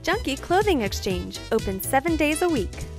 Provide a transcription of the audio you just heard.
Junkie Clothing Exchange, open 7 days a week.